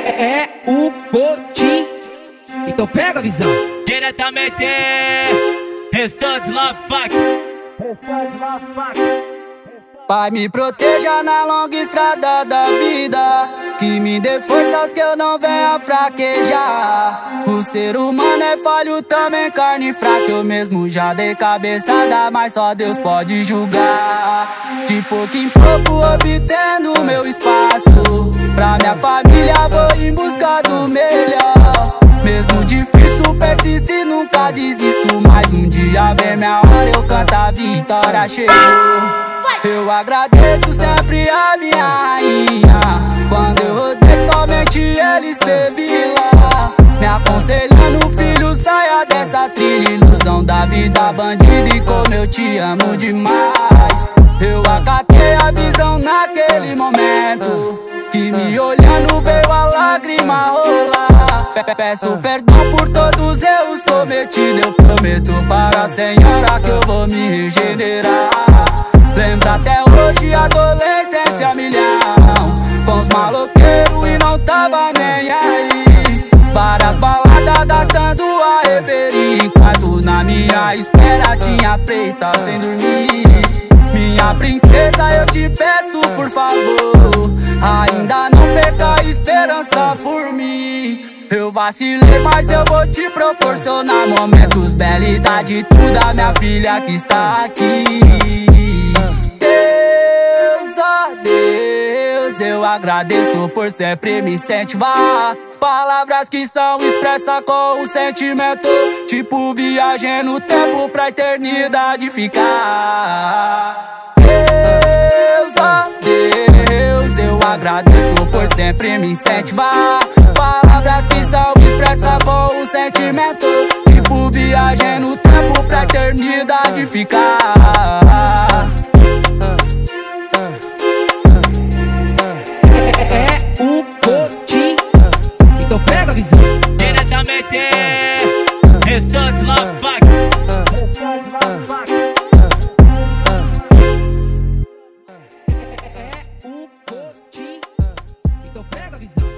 É o Coutinho. Então pega a visão. Diretamente Restantes Love Fuck. Pai, me proteja na longa estrada da vida, que me dê forças que eu não venha fraquejar. O ser humano é falho também, carne fraca. Eu mesmo já dei cabeçada, mas só Deus pode julgar. De pouco em pouco obtendo meu espaço, pra minha família vou em busca do melhor. Mesmo difícil persisto e nunca desisto, mas um dia vem minha hora, eu canto a vitória chegou. Eu agradeço sempre a minha rainha, quando eu rodei somente ele esteve lá, me aconselhando, filho, saia dessa trilha, ilusão da vida bandida, e como eu te amo demais. Eu acatei a visão naquele momento, que me olhando veio a lágrima rolar. Peço perdão por todos os erros cometidos, eu prometo para a senhora que eu vou me regenerar. Lembra até hoje a adolescência milhão, com os maloqueiros e não tava nem aí. Várias baladas gastando a reverie, enquanto na minha espera tinha preta sem dormir. Minha princesa, eu te peço por favor, ainda não perca a esperança por mim. Eu vacilei, mas eu vou te proporcionar momentos belos e dar de tudo a minha filha que está aqui. Deus, ó Deus, eu agradeço por sempre me incentivar. Palavras que são expressas com um sentimento, tipo viagem no tempo pra eternidade ficar. Deus, ó Deus, eu agradeço por sempre me incentivar. Palavras que são expressas com um sentimento, tipo viagem no tempo pra eternidade ficar. É o Coutinho. Então pega a visão. Diretamente Restantes Love Fuck. É o Coutinho. Então pega a visão.